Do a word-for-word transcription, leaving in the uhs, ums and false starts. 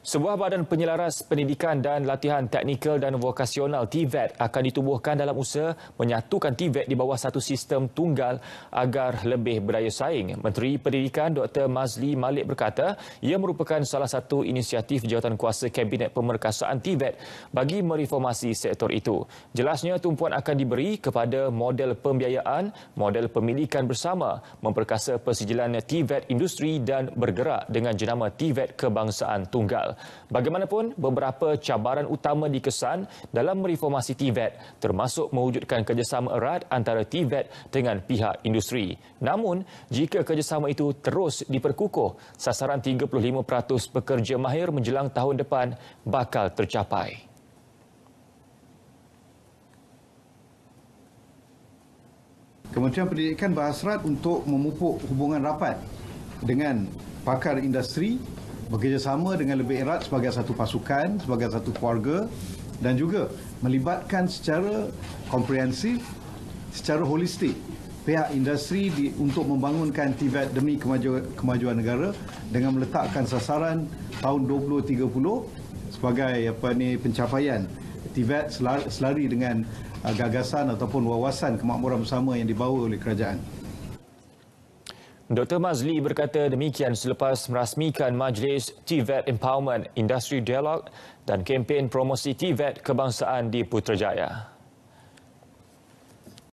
Sebuah badan penyelaras pendidikan dan latihan teknikal dan vokasional T V E T akan ditubuhkan dalam usaha menyatukan T V E T di bawah satu sistem tunggal agar lebih berdaya saing. Menteri Pendidikan Doktor Mazli Malik berkata ia merupakan salah satu inisiatif Jawatankuasa Kabinet Pemerkasaan T V E T bagi mereformasi sektor itu. Jelasnya tumpuan akan diberi kepada model pembiayaan, model pemilikan bersama, memperkasa persijilan T V E T industri dan bergerak dengan jenama T V E T Kebangsaan Tunggal. Bagaimanapun, beberapa cabaran utama dikesan dalam reformasi T V E T termasuk mewujudkan kerjasama erat antara T V E T dengan pihak industri. Namun, jika kerjasama itu terus diperkukuh, sasaran tiga puluh lima peratus pekerja mahir menjelang tahun depan bakal tercapai. Kementerian Pendidikan berhasrat untuk memupuk hubungan rapat dengan pakar industri, bekerjasama dengan lebih erat sebagai satu pasukan, sebagai satu keluarga dan juga melibatkan secara komprehensif, secara holistik pihak industri di, untuk membangunkan T V E T demi kemajuan, kemajuan negara dengan meletakkan sasaran tahun dua ribu tiga puluh sebagai apa ni pencapaian T V E T selari, selari dengan uh, gagasan ataupun wawasan kemakmuran bersama yang dibawa oleh kerajaan. Doktor Mazli berkata demikian selepas merasmikan Majlis T V E T Empowerment Industry Dialog dan kempen promosi T V E T Kebangsaan di Putrajaya.